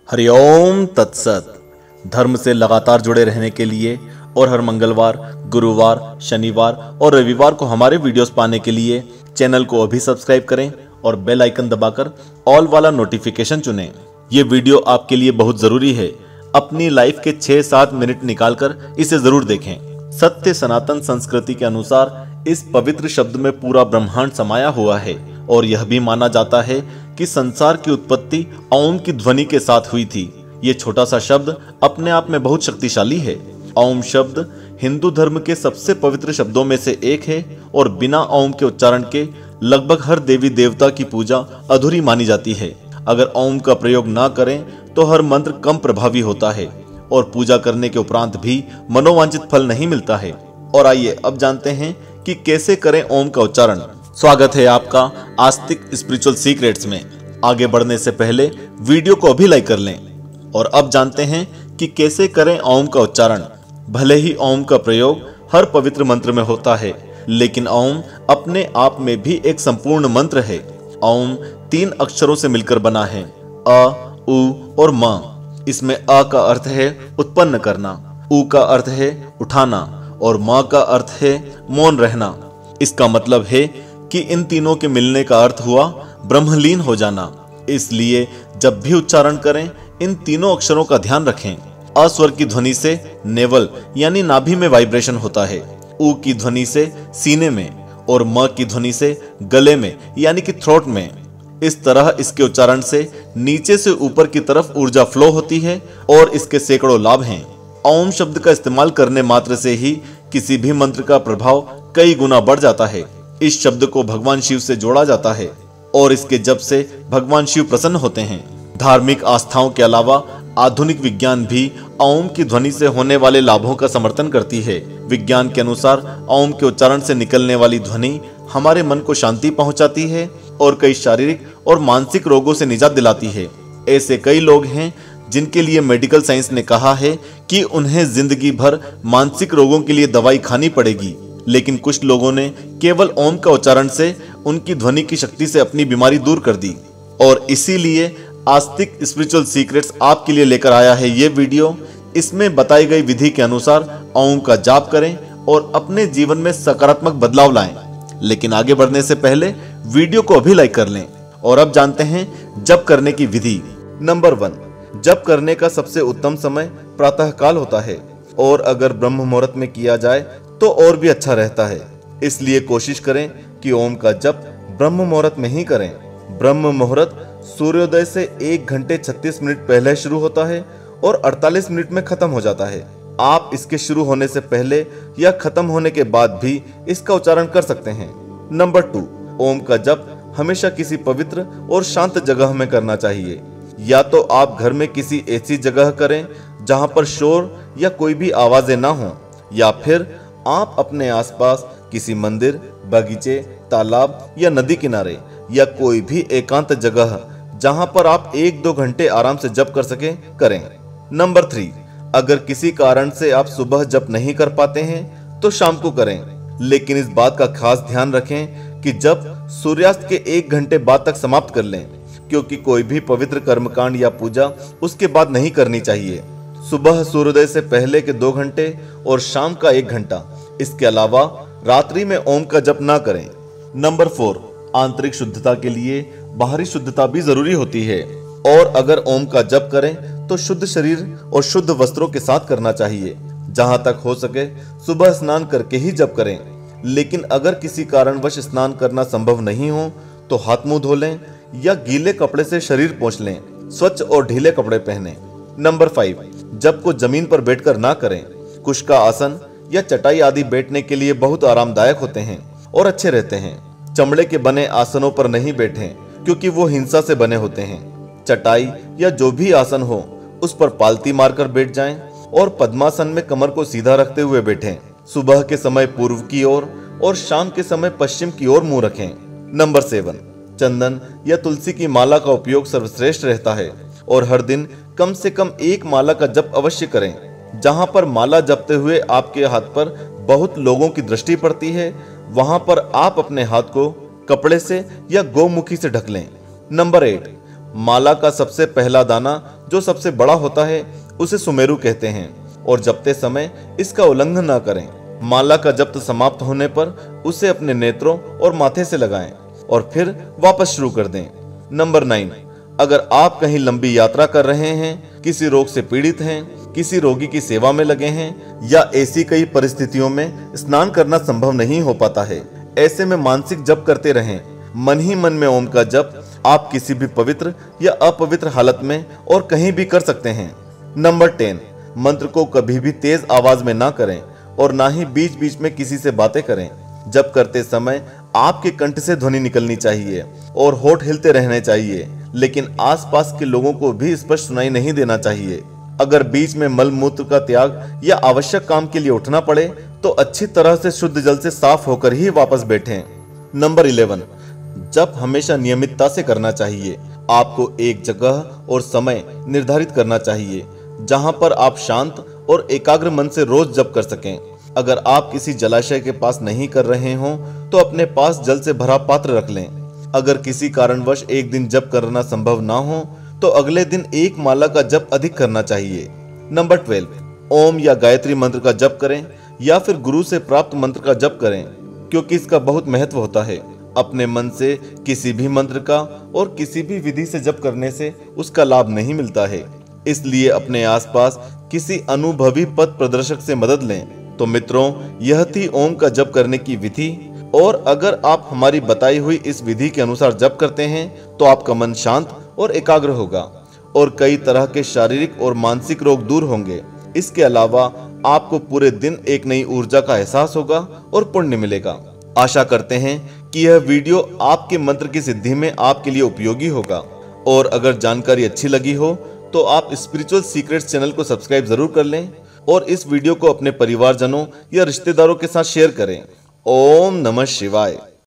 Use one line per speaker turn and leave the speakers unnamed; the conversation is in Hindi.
हरिओम तत्सत। धर्म से लगातार जुड़े रहने के लिए और हर मंगलवार, गुरुवार, शनिवार और रविवार को हमारे वीडियोस पाने के लिए चैनल को अभी सब्सक्राइब करें और बेल आइकन दबाकर ऑल वाला नोटिफिकेशन चुनें। ये वीडियो आपके लिए बहुत जरूरी है। अपनी लाइफ के 6-7 मिनट निकालकर इसे जरूर देखें। सत्य सनातन संस्कृति के अनुसार इस पवित्र शब्द में पूरा ब्रह्मांड समाया हुआ है और यह भी माना जाता है कि संसार की उत्पत्ति ओम की ध्वनि के साथ हुई थी। ये छोटा सा शब्द अपने आप में बहुत शक्तिशाली है। ओम शब्द हिंदू धर्म के सबसे पवित्र शब्दों में से एक है और बिना ओम के उच्चारण के लगभग हर देवी देवता की पूजा अधूरी मानी जाती है। अगर ओम का प्रयोग ना करें तो हर मंत्र कम प्रभावी होता है और पूजा करने के उपरांत भी मनोवांछित फल नहीं मिलता है। और आइए अब जानते हैं कि कैसे करें ओम का उच्चारण। स्वागत है आपका आस्तिक स्पिरिचुअल सीक्रेट्स में। आगे बढ़ने से पहले वीडियो को अभी लाइक कर लें। और अब जानते हैं कि कैसे करें ओम का उच्चारण। भले ही ओम का प्रयोग हर पवित्र मंत्र में होता है, लेकिन ओम अपने आप में भी एक संपूर्ण मंत्र है। ओम 3 अक्षरों से मिलकर बना है, अ, उ और म। इसमें अ का अर्थ है उत्पन्न करना, उ का अर्थ है उठाना और म का अर्थ है मौन रहना। इसका मतलब है कि इन तीनों के मिलने का अर्थ हुआ ब्रह्मलीन हो जाना। इसलिए जब भी उच्चारण करें इन तीनों अक्षरों का ध्यान रखें। अ स्वर की ध्वनि से नेवल यानी नाभि में वाइब्रेशन होता है, उ की ध्वनि से सीने में और म की ध्वनि से गले में यानी कि थ्रोट में। इस तरह इसके उच्चारण से नीचे से ऊपर की तरफ ऊर्जा फ्लो होती है और इसके सैकड़ों लाभ हैं। ओम शब्द का इस्तेमाल करने मात्र से ही किसी भी मंत्र का प्रभाव कई गुना बढ़ जाता है। इस शब्द को भगवान शिव से जोड़ा जाता है और इसके जप से भगवान शिव प्रसन्न होते हैं। धार्मिक आस्थाओं के अलावा आधुनिक विज्ञान भी ओम की ध्वनि से होने वाले लाभों का समर्थन करती है। विज्ञान के अनुसार ओम के उच्चारण से निकलने वाली ध्वनि हमारे मन को शांति पहुंचाती है और कई शारीरिक और मानसिक रोगों से निजात दिलाती है। ऐसे कई लोग हैं जिनके लिए मेडिकल साइंस ने कहा है कि उन्हें जिंदगी भर मानसिक रोगों के लिए दवाई खानी पड़ेगी, लेकिन कुछ लोगों ने केवल ओम का उच्चारण से उनकी ध्वनि की शक्ति से अपनी बीमारी दूर कर दी। और इसीलिए आस्तिक स्पिरिचुअल सीक्रेट्स आपके लिए लेकर आया है ये वीडियो। इसमें बताई गई विधि के अनुसार ओम का जाप करें और अपने जीवन में सकारात्मक बदलाव लाएं। लेकिन आगे बढ़ने से पहले वीडियो को अभी लाइक कर लें। और अब जानते हैं जप करने की विधि। नंबर 1, जप करने का सबसे उत्तम समय प्रातः काल होता है और अगर ब्रह्म मुहूर्त में किया जाए तो और भी अच्छा रहता है। इसलिए कोशिश करें कि ओम का जप ब्रह्म मुहूर्त में ही करें। ब्रह्म मुहूर्त सूर्योदय से 1 घंटे 36 मिनट पहले शुरू होता है और 48 मिनट में खत्म हो जाता है। आप इसके शुरू होने से पहले या खत्म होने के बाद भी इसका उच्चारण कर सकते हैं। नंबर 2, ओम का जप हमेशा किसी पवित्र और शांत जगह में करना चाहिए। या तो आप घर में किसी ऐसी जगह करें जहां पर शोर या कोई भी आवाजें ना हो, या फिर आप अपने आसपास किसी मंदिर, बगीचे, तालाब या नदी किनारे या कोई भी एकांत जगह जहां पर आप 1-2 घंटे आराम से जप कर सके करें। नंबर 3, अगर किसी कारण से आप सुबह जप नहीं कर पाते हैं तो शाम को करें, लेकिन इस बात का खास ध्यान रखें कि जप सूर्यास्त के 1 घंटे बाद तक समाप्त कर लें, क्योंकि कोई भी पवित्र कर्मकांड या पूजा उसके बाद नहीं करनी चाहिए। सुबह सूर्योदय से पहले के 2 घंटे और शाम का 1 घंटा। इसके अलावा रात्रि में ओम का जप ना करें। नंबर 4, आंतरिक शुद्धता के लिए बाहरी शुद्धता भी जरूरी होती है और अगर ओम का जप करें तो शुद्ध शरीर और शुद्ध वस्त्रों के साथ करना चाहिए। जहां तक हो सके सुबह स्नान करके ही जप करें, लेकिन अगर किसी कारणवश स्नान करना संभव नहीं हो तो हाथ मुंह धो लें या गीले कपड़े से शरीर पोंछ लें। स्वच्छ और ढीले कपड़े पहनें। नंबर 5, जप को जमीन पर बैठकर ना करें। कुश का आसन या चटाई आदि बैठने के लिए बहुत आरामदायक होते हैं और अच्छे रहते हैं। चमड़े के बने आसनों पर नहीं बैठें, क्योंकि वो हिंसा से बने होते हैं। चटाई या जो भी आसन हो उस पर पालती मारकर बैठ जाएं और पद्मासन में कमर को सीधा रखते हुए बैठें। सुबह के समय पूर्व की ओर और शाम के समय पश्चिम की ओर मुंह रखें। नंबर 7, चंदन या तुलसी की माला का उपयोग सर्वश्रेष्ठ रहता है और हर दिन कम से कम 1 माला का जप अवश्य करें। जहां पर माला जपते हुए आपके हाथ पर बहुत लोगों की दृष्टि पड़ती है, वहां पर आप अपने हाथ को कपड़े से या गोमुखी से ढक लें। नंबर 8, माला का सबसे पहला दाना जो सबसे बड़ा होता है उसे सुमेरु कहते हैं और जपते समय इसका उल्लंघन न करें। माला का जप समाप्त होने पर उसे अपने नेत्रों और माथे से लगाएं और फिर वापस शुरू कर दें। नंबर 9, अगर आप कहीं लंबी यात्रा कर रहे हैं, किसी रोग से पीड़ित हैं, किसी रोगी की सेवा में लगे हैं या ऐसी कई परिस्थितियों में स्नान करना संभव नहीं हो पाता है, ऐसे में मानसिक जप करते रहें। मन ही मन में ओम का जप आप किसी भी पवित्र या अपवित्र हालत में और कहीं भी कर सकते हैं। नंबर 10, मंत्र को कभी भी तेज आवाज में ना करें और ना ही बीच बीच में किसी से बातें करें। जप करते समय आपके कंठ से ध्वनि निकलनी चाहिए और होठ हिलते रहने चाहिए, लेकिन आसपास के लोगों को भी स्पष्ट सुनाई नहीं देना चाहिए। अगर बीच में मल मूत्र का त्याग या आवश्यक काम के लिए उठना पड़े तो अच्छी तरह से शुद्ध जल से साफ होकर ही वापस बैठें। नंबर 11, जप हमेशा नियमितता से करना चाहिए। आपको एक जगह और समय निर्धारित करना चाहिए जहां पर आप शांत और एकाग्र मन से रोज जप कर सकें। अगर आप किसी जलाशय के पास नहीं कर रहे हों तो अपने पास जल से भरा पात्र रख लें। अगर किसी कारणवश एक दिन जप करना संभव ना हो तो अगले दिन एक माला का जप अधिक करना चाहिए। नंबर 12, ओम या गायत्री मंत्र का जप करें या फिर गुरु से प्राप्त मंत्र का जप करें, क्योंकि इसका बहुत महत्व होता है। अपने मन से किसी भी मंत्र का और किसी भी विधि से जप करने से उसका लाभ नहीं मिलता है, इसलिए अपने आसपास किसी अनुभवी पथ प्रदर्शक से मदद लें। तो मित्रों, यह थी ओम का जप करने की विधि, और अगर आप हमारी बताई हुई इस विधि के अनुसार जप करते हैं तो आपका मन शांत और एकाग्र होगा और कई तरह के शारीरिक और मानसिक रोग दूर होंगे। इसके अलावा आपको पूरे दिन एक नई ऊर्जा का एहसास होगा और पुण्य मिलेगा। आशा करते हैं कि यह वीडियो आपके मंत्र की सिद्धि में आपके लिए उपयोगी होगा, और अगर जानकारी अच्छी लगी हो तो आप स्पिरिचुअल सीक्रेट्स चैनल को सब्सक्राइब जरूर कर लें और इस वीडियो को अपने परिवारजनों या रिश्तेदारों के साथ शेयर करें। ओम नमः शिवाय।